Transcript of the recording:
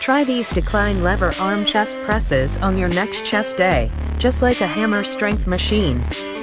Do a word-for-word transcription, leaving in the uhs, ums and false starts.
Try these decline lever arm chest presses on your next chest day, just like a hammer strength machine.